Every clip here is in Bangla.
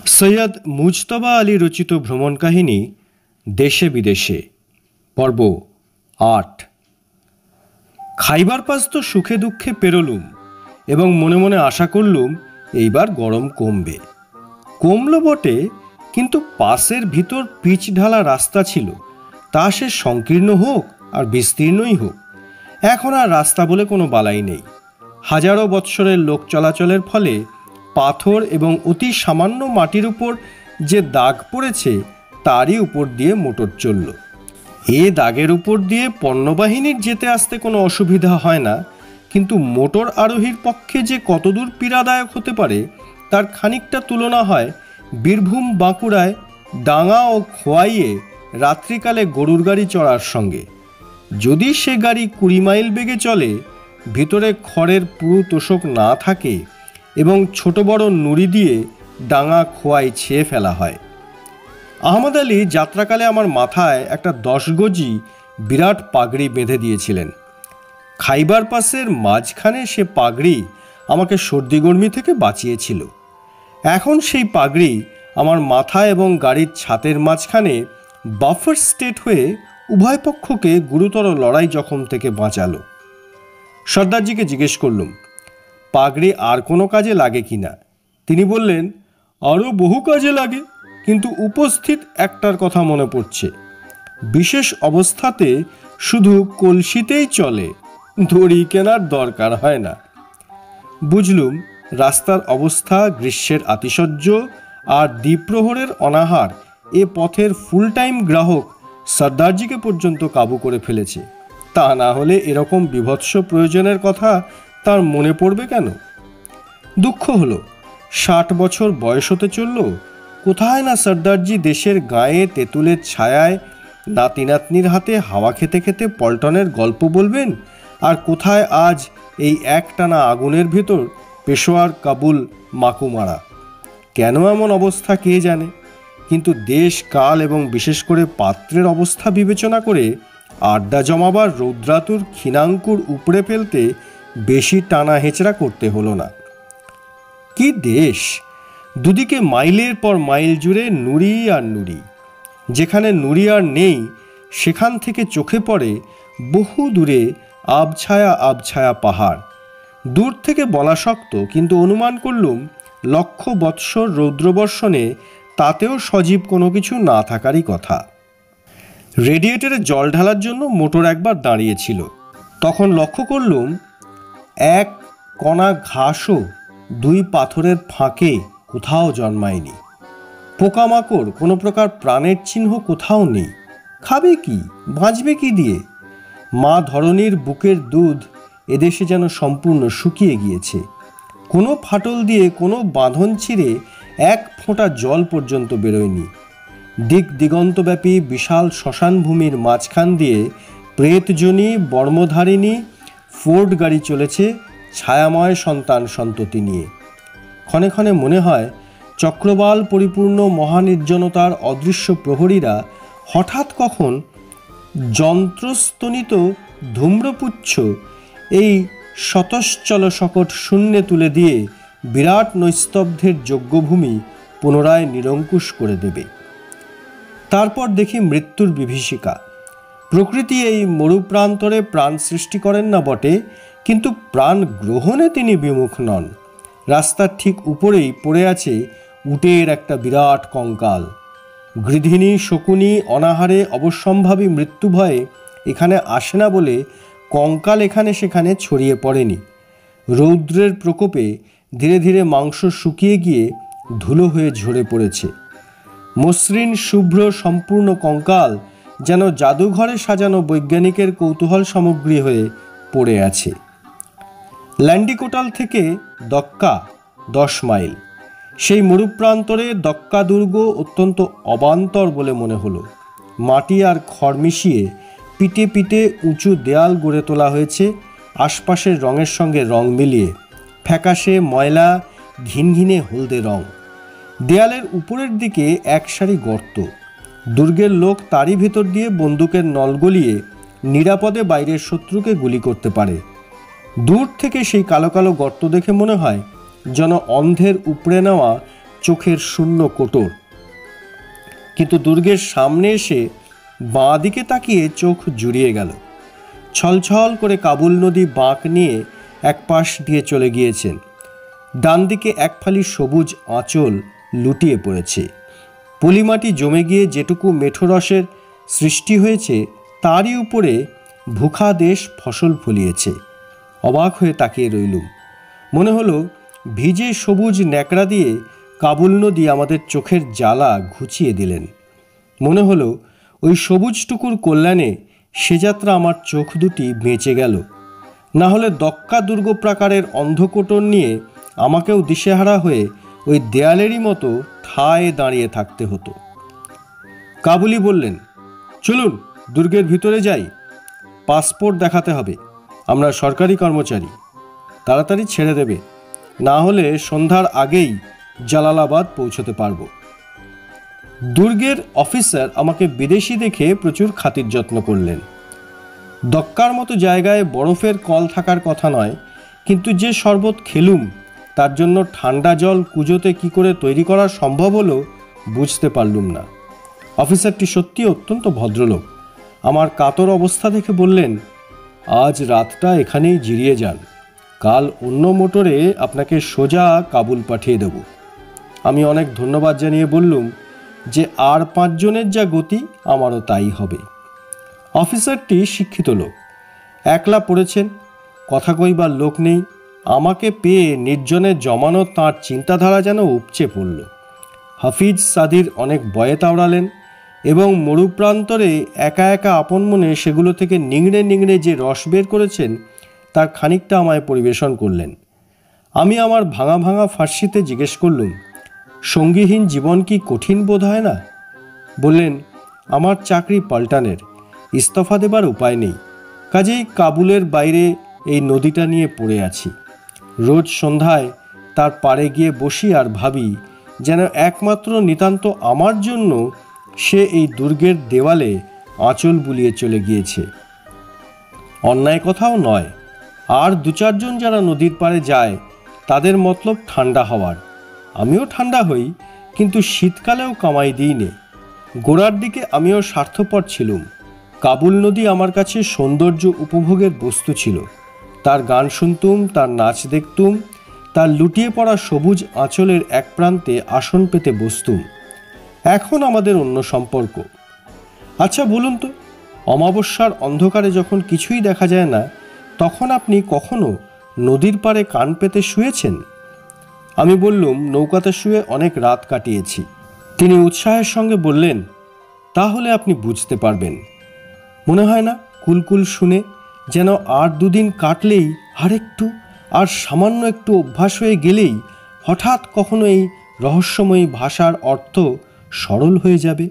সৈয়দ মুজতবা আলী রচিত ভ্রমণ কাহিনী দেশে বিদেশে পর্ব ৮। খাইবার পাস তো সুখে দুঃখে পেরোলুম এবং মনে মনে আশা করলুম এইবার গরম কমবে। কমলো বটে, কিন্তু পাসের ভিতর পিচ ঢালা রাস্তা ছিল, তা সে সংকীর্ণ হোক আর বিস্তীর্ণই হোক, এখন আর রাস্তা বলে কোনো বালাই নেই। হাজারো বৎসরের লোক চলাচলের ফলে পাথর এবং অতি সামান্য মাটির উপর যে দাগ পড়েছে তারই উপর দিয়ে মোটর চলল। এ দাগের উপর দিয়ে পণ্যবাহিনীর যেতে আসতে কোনো অসুবিধা হয় না, কিন্তু মোটর আরোহীর পক্ষে যে কতদূর পীড়াদায়ক হতে পারে তার খানিকটা তুলনা হয় বীরভূম বাঁকুড়ায় ডাঙা ও খোয়াইয়ে রাত্রিকালে গরুর গাড়ি চড়ার সঙ্গে। যদি সে গাড়ি 20 মাইল বেগে চলে, ভিতরে খড়ের পুরু তোষক না থাকে এবং ছোট বড় নুড়ি দিয়ে ডাঙা খোয়াই ছেয়ে ফেলা হয়। আহমদ আলী যাত্রাকালে আমার মাথায় একটা 10 গজি বিরাট পাগড়ি বেঁধে দিয়েছিলেন। খাইবার পাসের মাঝখানে সে পাগড়ি আমাকে সর্দি গরমি থেকে বাঁচিয়েছিল। এখন সেই পাগড়ি আমার মাথা এবং গাড়ির ছাতের মাঝখানে বাফার স্টেট হয়ে উভয় পক্ষকে গুরুতর লড়াই জখম থেকে বাঁচালো। সর্দারজিকে জিজ্ঞেস করলুম পাগড়ি আর কোনো কাজে লাগে কি না। তিনি বললেন, আরও বহু কাজে লাগে, কিন্তু উপস্থিত একটার কথা মনে পড়ছে, বিশেষ অবস্থাতে শুধু কলসিতেই চলে, দড়ি কেনার দরকার হয় না। বুঝলুম রাস্তার অবস্থা, গ্রীষ্মের আতিশয্য আর দ্বিপ্রহরের অনাহার এ পথের ফুল টাইম গ্রাহক সর্দারজিকে পর্যন্ত কাবু করে ফেলেছে। তা না হলে এরকম বিভৎস প্রয়োজনের কথা তার মনে পড়বে কেন? দুঃখ হলো 60 বছর বয়স হতে চলল, কোথায় না সর্দারজি দেশের গায়ে তেঁতুলের ছায়ায় নাতি নাতনির হাতে হাওয়া খেতে খেতে পল্টনের গল্প বলবেন, আর কোথায় আজ এই একটানা আগুনের ভেতর পেশোয়ার, কাবুল, মাকুমারা। কেন এমন অবস্থা কে জানে, কিন্তু দেশ কাল এবং বিশেষ করে পাত্রের অবস্থা বিবেচনা করে আড্ডা জমাবার রৌদ্রাতুর ক্ষীণাঙ্কুর উপড়ে ফেলতে বেশি টানা হেঁচড়া করতে হলো না। কি দেশ! দুদিকে মাইলের পর মাইল জুড়ে নুড়ি আর নুড়ি। যেখানে নুড়ি আর নেই সেখান থেকে চোখে পড়ে বহু দূরে আবছায়া আবছায়া পাহাড়। দূর থেকে বলা শক্ত, কিন্তু অনুমান করলুম লক্ষ বৎসর রৌদ্রবর্ষণে তাতেও সজীব কোনো কিছু না থাকারই কথা। রেডিয়েটরে জল ঢালার জন্য মোটর একবার দাঁড়িয়েছিল। তখন লক্ষ্য করলুম এক কণা ঘাসও 2 পাথরের ফাঁকে কোথাও জন্মায়নি। পোকামাকড়, কোনো প্রকার প্রাণের চিহ্ন কোথাও নেই। খাবে কি, বাঁচবে কি দিয়ে? মা ধরনীর বুকের দুধ এদেশে যেন সম্পূর্ণ শুকিয়ে গিয়েছে। কোনো ফাটল দিয়ে, কোনো বাঁধন ছিঁড়ে 1 ফোঁটা জল পর্যন্ত বেরোয়নি। দিক দিগন্তব্যাপী বিশাল শ্মশান ভূমির মাঝখান দিয়ে প্রেতজনী বর্মধারিণী ফোর্ড গাড়ি চলেছে ছায়াময় সন্তান সন্ততি নিয়ে। ক্ষণে ক্ষণে মনে হয় চক্রবাল পরিপূর্ণ মহানির্জনতার অদৃশ্য প্রহরীরা হঠাৎ কখন যন্ত্রস্তনিত ধূম্রপুচ্ছ এই শতশ্চল শকট শূন্যে তুলে দিয়ে বিরাট নৈস্তব্ধের যজ্ঞভূমি পুনরায় নিরঙ্কুশ করে দেবে। তারপর দেখি মৃত্যুর বিভীষিকা। প্রকৃতি এই মরুপ্রান্তরে প্রাণ সৃষ্টি করেন না বটে, কিন্তু প্রাণ গ্রহণে তিনি বিমুখ নন। রাস্তার ঠিক উপরেই পড়ে আছে উটের একটা বিরাট কঙ্কাল। গৃধিনী, শকুনি অনাহারে অবশ্যম্ভাবী মৃত্যু ভয়ে এখানে আসে না বলে কঙ্কাল এখানে সেখানে ছড়িয়ে পড়েনি। রৌদ্রের প্রকোপে ধীরে ধীরে মাংস শুকিয়ে গিয়ে ধুলো হয়ে ঝরে পড়েছে। মসৃণ শুভ্র সম্পূর্ণ কঙ্কাল যেন জাদুঘরে সাজানো বৈজ্ঞানিকের কৌতূহল সামগ্রী হয়ে পড়ে আছে। ল্যান্ডিকোটাল থেকে দক্কা 10 মাইল। সেই মরুপ্রান্তরে দক্কা দুর্গ অত্যন্ত অবান্তর বলে মনে হলো। মাটি আর খড় মিশিয়ে পিটে পিটে উঁচু দেয়াল গড়ে তোলা হয়েছে, আশপাশের রঙের সঙ্গে রং মিলিয়ে, ফ্যাকাশে ময়লা, ঘিনঘিনে হলদে রং। দেয়ালের উপরের দিকে 1 সারি গর্ত। দুর্গের লোক তারই ভেতর দিয়ে বন্দুকের নল গলিয়ে নিরাপদে বাইরের শত্রুকে গুলি করতে পারে। দূর থেকে সেই কালো কালো গর্ত দেখে মনে হয় যেন অন্ধের উপড়ে নেওয়া চোখের শূন্য কোটর। কিন্তু দুর্গের সামনে এসে বাঁ দিকে তাকিয়ে চোখ জুড়িয়ে গেল। ছলছল করে কাবুল নদী বাঁক নিয়ে এক পাশ দিয়ে চলে গিয়েছেন। ডান দিকে এক ফালি সবুজ আঁচল লুটিয়ে পড়েছে। পলিমাটি জমে গিয়ে যেটুকু মেঠো রসের সৃষ্টি হয়েছে তারই উপরে ভুখা দেশ ফসল ফলিয়েছে। অবাক হয়ে তাকিয়ে রইলুম। মনে হলো ভিজে সবুজ ন্যাকড়া দিয়ে কাবুল নদী আমাদের চোখের জ্বালা ঘুচিয়ে দিলেন। মনে হলো ওই সবুজটুকুর কল্যাণে সে যাত্রা আমার চোখ দুটি বেঁচে গেল। না হলে দক্কা দুর্গ প্রাকারের অন্ধকোটর নিয়ে আমাকেও দিশেহারা হয়ে ওই দেয়ালেরই মতো ঠায় দাঁড়িয়ে থাকতে হতো। কাবুলি বললেন, চলুন দুর্গের ভিতরে যাই, পাসপোর্ট দেখাতে হবে, আমরা সরকারি কর্মচারী, তাড়াতাড়ি ছেড়ে দেবে, না হলে সন্ধ্যার আগেই জালালাবাদ পৌঁছতে পারব। দুর্গের অফিসার আমাকে বিদেশি দেখে প্রচুর খাতির যত্ন করলেন। দক্কার মতো জায়গায় বরফের কল থাকার কথা নয়, কিন্তু যে শরবত খেলুম তার জন্য ঠান্ডা জল কুজোতে কি করে তৈরি করা সম্ভব হলো বুঝতে পারলুম না। অফিসারটি সত্যি অত্যন্ত ভদ্রলোক। আমার কাতর অবস্থা দেখে বললেন, আজ রাতটা এখানেই জিরিয়ে যান, কাল অন্য মোটরে আপনাকে সোজা কাবুল পাঠিয়ে দেব। আমি অনেক ধন্যবাদ জানিয়ে বললুম যে আর 5 জনের যা গতি আমারও তাই হবে। অফিসারটি শিক্ষিত লোক, একলা পড়েছেন, কথা কইবার লোক নেই। আমাকে পেয়ে নির্জনে জমানো তাঁর চিন্তাধারা যেন উপচে পড়ল। হাফিজ সাদির অনেক বয়ে তাওড়ালেন এবং মরুপ্রান্তরে একা একা আপন মনে সেগুলো থেকে নিংড়ে নিংড়ে যে রস বের করেছেন তার খানিকটা আমায় পরিবেশন করলেন। আমি আমার ভাঙা ভাঙা ফার্সিতে জিজ্ঞেস করলুম, সঙ্গীহীন জীবন কি কঠিন বোধ হয় না? বললেন, আমার চাকরি পাল্টানের, ইস্তফা দেবার উপায় নেই, কাজেই কাবুলের বাইরে এই নদীটা নিয়ে পড়ে আছি। রোজ সন্ধ্যায় তার পাড়ে গিয়ে বসি আর ভাবি যেন একমাত্র নিতান্ত আমার জন্য সে এই দুর্গের দেওয়ালে আঁচল বুলিয়ে চলে গিয়েছে। অন্যায় কথাও নয়, আর 2-4 জন যারা নদীর পাড়ে যায় তাদের মতলব ঠান্ডা হওয়ার। আমিও ঠান্ডা হই, কিন্তু শীতকালেও কামাই দিই নে। গোড়ার দিকে আমিও স্বার্থপর ছিলুম। কাবুল নদী আমার কাছে সৌন্দর্য উপভোগের বস্তু ছিল। তার গান শুনতুম, তার নাচ দেখতুম, তার লুটিয়ে পড়া সবুজ আঁচলের এক প্রান্তে আসন পেতে বসতুম। এখন আমাদের অন্য সম্পর্ক। আচ্ছা বলুন তো, অমাবস্যার অন্ধকারে যখন কিছুই দেখা যায় না, তখন আপনি কখনো নদীর পাড়ে কান পেতে শুয়েছেন? আমি বললুম, নৌকাতে শুয়ে অনেক রাত কাটিয়েছি। তিনি উৎসাহের সঙ্গে বললেন, তাহলে আপনি বুঝতে পারবেন। মনে হয় না কুলকুল শুনে যেন আর 2 দিন কাটলেই আর সামান্য একটু অভ্যাস হয়ে গেলেই হঠাৎ কখনো এই রহস্যময়ী ভাষার অর্থ সরল হয়ে যাবে।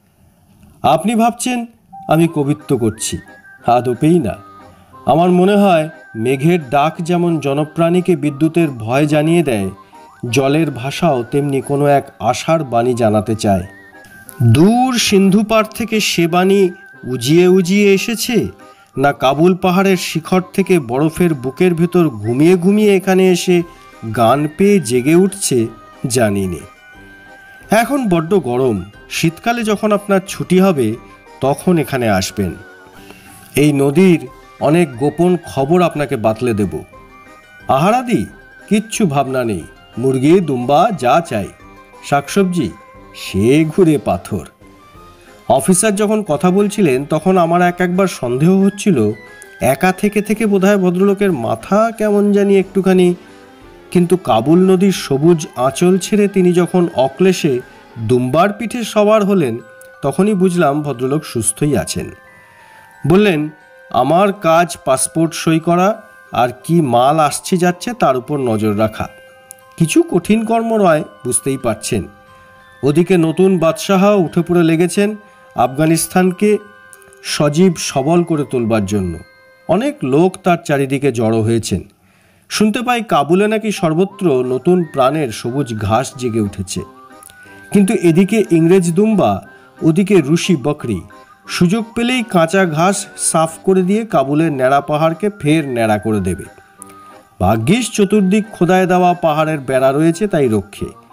আপনি ভাবছেন আমি কবিত্ব করছি, আদপেই না। আমার মনে হয় মেঘের ডাক যেমন জনপ্রাণীকে বিদ্যুতের ভয় জানিয়ে দেয়, জলের ভাষাও তেমনি কোনো এক আশার বাণী জানাতে চায়। দূর সিন্ধু পাড় থেকে সে বাণী উজিয়ে উজিয়ে এসেছে, না কাবুল পাহাড়ের শিখর থেকে বরফের বুকের ভেতর ঘুমিয়ে ঘুমিয়ে এখানে এসে গান পেয়ে জেগে উঠছে, জানি নে। এখন বড্ড গরম, শীতকালে যখন আপনার ছুটি হবে তখন এখানে আসবেন। এই নদীর অনেক গোপন খবর আপনাকে বাতলে দেব। আহারাদি কিচ্ছু ভাবনা নেই, মুরগি দুম্বা যা চাই, শাকসবজি সে ঘুরে পাথর। অফিসার যখন কথা বলছিলেন তখন আমার একবার সন্দেহ হচ্ছিল, একা থেকে থেকে বোধহয় ভদ্রলোকের মাথা কেমন জানি একটুখানি। কিন্তু কাবুল নদীর সবুজ আঁচল ছেড়ে তিনি যখন অক্লেশে দুম্বার পিঠে সবার হলেন তখনই বুঝলাম ভদ্রলোক সুস্থই আছেন। বললেন, আমার কাজ পাসপোর্ট সই করা আর কি মাল আসছে যাচ্ছে তার উপর নজর রাখা। কিছু কঠিন কর্ম নয়, বুঝতেই পারছেন। ওদিকে নতুন বাদশাহ উঠে পড়ে লেগেছেন আফগানিস্তানকে সজীব সবল করে তোলবার জন্য। অনেক লোক তার চারিদিকে জড়ো হয়েছেন। শুনতে পাই কাবুলে নাকি সর্বত্র নতুন প্রাণের সবুজ ঘাস জেগে উঠেছে। কিন্তু এদিকে ইংরেজ দুম্বা, ওদিকে রুশি বকরি সুযোগ পেলেই কাঁচা ঘাস সাফ করে দিয়ে কাবুলের ন্যাড়া পাহাড়কে ফের ন্যাড়া করে দেবে। ভাগ্যিস চতুর্দিক খোদায় দেওয়া পাহাড়ের বেড়া রয়েছে, তাই রক্ষে।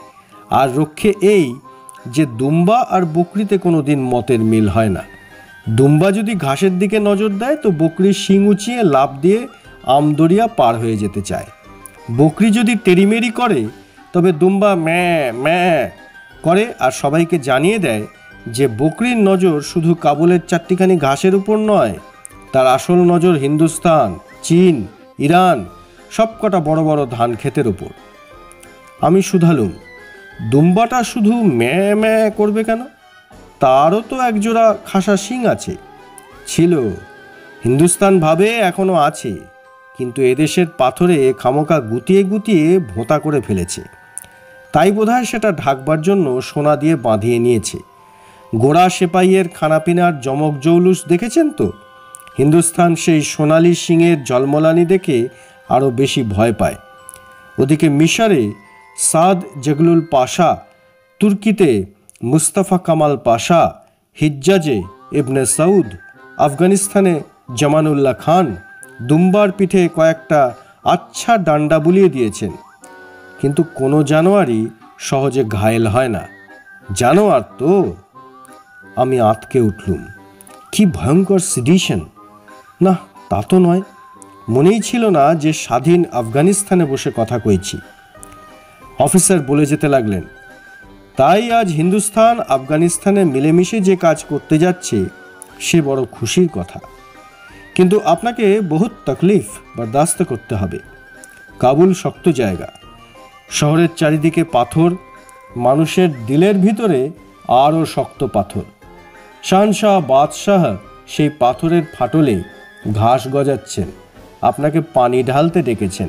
আর রক্ষে এই যে দুম্বা আর বকরিতে কোনো দিন মতের মিল হয় না। দুম্বা যদি ঘাসের দিকে নজর দেয় তো বকরির শিং উঁচিয়ে লাফ দিয়ে আমদরিয়া পার হয়ে যেতে চায়। বকরি যদি টেরিমেরি করে তবে দুম্বা ম্যাঁ ম্যাঁ করে আর সবাইকে জানিয়ে দেয় যে বকরির নজর শুধু কাবুলের চারটিখানি ঘাসের উপর নয়, তার আসল নজর হিন্দুস্তান, চীন, ইরান সবকটা বড় বড় ধান ক্ষেতের উপর। আমি শুধালুম, দুম্বাটা শুধু ম্যাঁ ম্যাঁ করবে কেন? তারও তো একজোড়া খাসা শিং আছে। ছিল, হিন্দুস্তান ভাবে এখনো আছে, কিন্তু এদেশের পাথরে খামোকা গুতিয়ে গুতিয়ে ভোঁতা করে ফেলেছে। তাই বোধহয় সেটা ঢাকবার জন্য সোনা দিয়ে বাঁধিয়ে নিয়েছে। গোড়া সেপাইয়ের খানাপিনার জমক জৌলুস দেখেছেন তো? হিন্দুস্তান সেই সোনালি শিংয়ের জলমলানি দেখে আরও বেশি ভয় পায়। ওদিকে মিশরে সাদ জগলুল পাশা, তুর্কিতে মুস্তাফা কামাল পাশা, হিজ্জাজে ইবনে সৌদ, আফগানিস্তানে জামানুল্লাহ খান দুম্বার পিঠে কয়েকটা আচ্ছা ডান্ডা বুলিয়ে দিয়েছেন, কিন্তু কোনো জানোয়ারই সহজে ঘায়েল হয় না। জানোয়ার তো। আমি আঁতকে উঠলুম। কি ভয়ঙ্কর সিডিশন! না, তা তো নয়। মনেই ছিল না যে স্বাধীন আফগানিস্তানে বসে কথা কইছি। অফিসার বলে যেতে লাগলেন, তাই আজ হিন্দুস্তান আফগানিস্তানে মিলেমিশে যে কাজ করতে যাচ্ছে সে বড় খুশির কথা, কিন্তু আপনাকে বহুত তকলিফ বরদাস্ত করতে হবে। কাবুল শক্ত জায়গা, শহরের চারিদিকে পাথর, মানুষের দিলের ভিতরে আরও শক্ত পাথর। শাহনশাহ বাদশাহ সেই পাথরের ফাটলে ঘাস গজাচ্ছেন, আপনাকে পানি ঢালতে ডেকেছেন।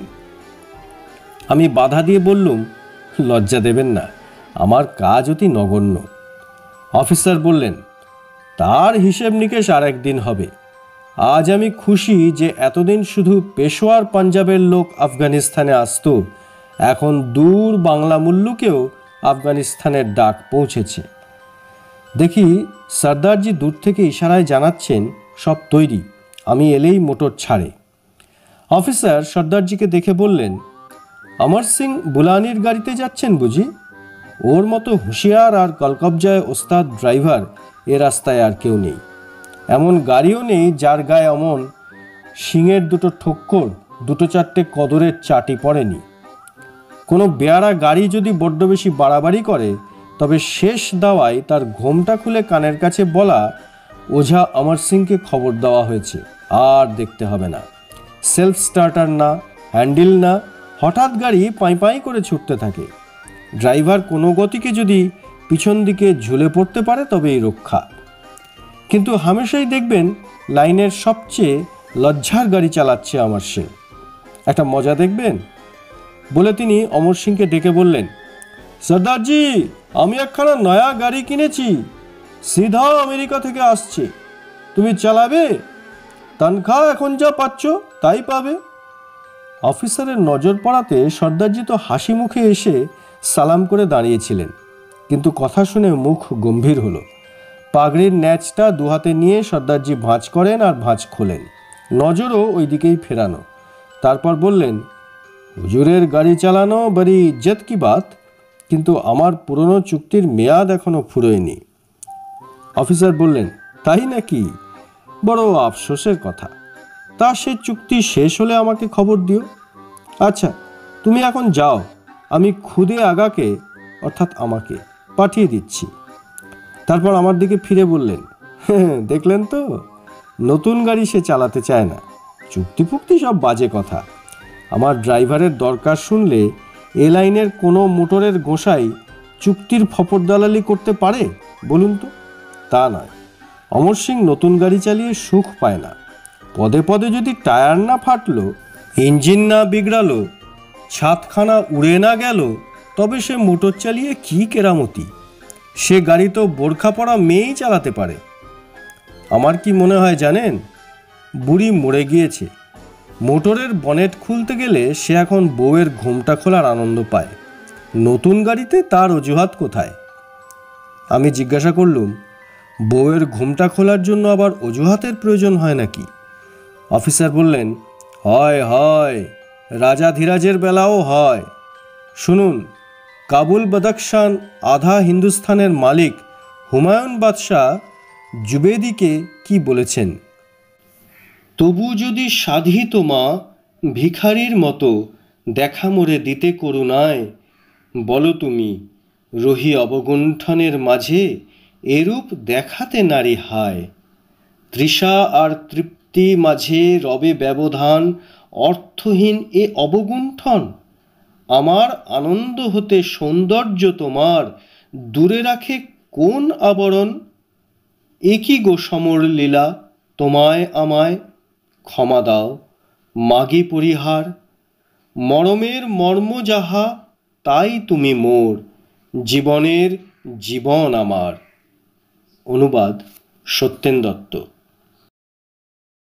আমি বাধা দিয়ে বললুম, লজ্জা দেবেন না, আমার কাজ অতি নগণ্য। অফিসার বললেন, তার হিসেব নিকেশ আর একদিন হবে। আজ আমি খুশি যে এতদিন শুধু পেশোয়ার পাঞ্জাবের লোক আফগানিস্তানে আসত, এখন দূর বাংলা মুল্লুকেও আফগানিস্তানের ডাক পৌঁছেছে। দেখি সর্দারজি দূর থেকে ইশারায় জানাচ্ছেন সব তৈরি, আমি এলেই মোটর ছাড়ে। অফিসার সর্দারজিকে দেখে বললেন, অমর সিং বুলানির গাড়িতে যাচ্ছেন বুঝি? ওর মতো হুঁশিয়ার আর কলকবজায় ওস্তাদ ড্রাইভার এ রাস্তায় আর কেউ নেই। এমন গাড়িও নেই যার গায়ে অমন শিঙের দুটো ঠোক্কর, দুটো চারটে কদরের চাটি পড়েনি। কোনো বেয়ারা গাড়ি যদি বড্ড বেশি বাড়াবাড়ি করে তবে শেষ দাওয়ায় তার ঘোমটা খুলে কানের কাছে বলা, ওঝা অমর সিংকে খবর দেওয়া হয়েছে, আর দেখতে হবে না। সেলফ স্টার্টার না, হ্যান্ডেল না, হঠাৎ গাড়ি পাই পাই করে ছুটতে থাকে। ড্রাইভার কোনো গতিকে যদি পিছন দিকে ঝুলে পড়তে পারে তবেই রক্ষা। কিন্তু হামেশাই দেখবেন লাইনের সবচেয়ে লজ্জার গাড়ি চালাচ্ছে অমর সিং। একটা মজা দেখবেন। বলে তিনি অমর সিংকে ডেকে বললেন, সর্দারজি, আমি একখানা নয়া গাড়ি কিনেছি, সিধা আমেরিকা থেকে আসছে, তুমি চালাবে? তনখা এখন যা পাচ্ছ তাই পাবে। অফিসারের নজর পড়াতে সর্দারজি তো হাসি মুখে এসে সালাম করে দাঁড়িয়েছিলেন, কিন্তু কথা শুনে মুখ গম্ভীর হলো। পাগড়ির ন্যাচটা দুহাতে নিয়ে সর্দারজি ভাঁজ করেন আর ভাঁজ খোলেন, নজরও ওই দিকেই ফেরানো। তারপর বললেন, হুজুরের গাড়ি চালানো বড়ি ইজ্জত কি বাত, কিন্তু আমার পুরনো চুক্তির মেয়াদ এখনো ফুরোয়নি। অফিসার বললেন, তাই নাকি? বড় আফসোসের কথা। তা সে চুক্তি শেষ হলে আমাকে খবর দিও। আচ্ছা, তুমি এখন যাও, আমি খুদে আগাকে অর্থাৎ আমাকে পাঠিয়ে দিচ্ছি। তারপর আমার দিকে ফিরে বললেন, দেখলেন তো, নতুন গাড়ি সে চালাতে চায় না। চুক্তি ফুক্তি সব বাজে কথা। আমার ড্রাইভারের দরকার শুনলে এ লাইনের কোনো মোটরের গোসাই চুক্তির ফপর দালালি করতে পারে বলুন তো? তা নয়। অমর সিং নতুন গাড়ি চালিয়ে সুখ পায় না। পদে পদে যদি টায়ার না ফাটলো, ইঞ্জিন না বিগড়ালো, ছাদখানা উড়ে না গেল, তবে সে মোটর চালিয়ে কি কেরামতি। সে গাড়ি তো বোরখা পরা মেয়েই চালাতে পারে। আমার কি মনে হয় জানেন, বুড়ি মরে গিয়েছে। মোটরের বনেট খুলতে গেলে সে এখন বউয়ের ঘোমটা খোলার আনন্দ পায়। নতুন গাড়িতে তার অজুহাত কোথায়? আমি জিজ্ঞাসা করলুম, বউয়ের ঘোমটা খোলার জন্য আবার অজুহাতের প্রয়োজন হয় নাকি? অফিসার বললেন, হয় হয়, রাজা ধীরাজের বেলাও হয়। শুনুন, কাবুল বদখশান আধা হিন্দুস্থানের মালিক হুমায়ুন বাদশাহ জুবেদিকে কি বলেছেন? তবু যদি সাধিত মা ভিখারির মতো দেখা মোরে দিতে করুণায়, বলো তুমি রহি অবগুণ্ঠনের মাঝে এরূপ দেখাতে নারী হায়। তৃষা আর তৃপ্তি মাঝে রবে ব্যবধান, অর্থহীন এ অবগুণ্ঠন। আমার আনন্দ হতে সৌন্দর্য তোমার দূরে রাখে কোন আবরণ? এ কি গো সমর লীলা, তোমায় আমায় ক্ষমা দাও, মাগি পরিহার। মরমের মর্ম যাহা তাই তুমি মোর, জীবনের জীবন আমার। অনুবাদ সত্যেন দত্ত।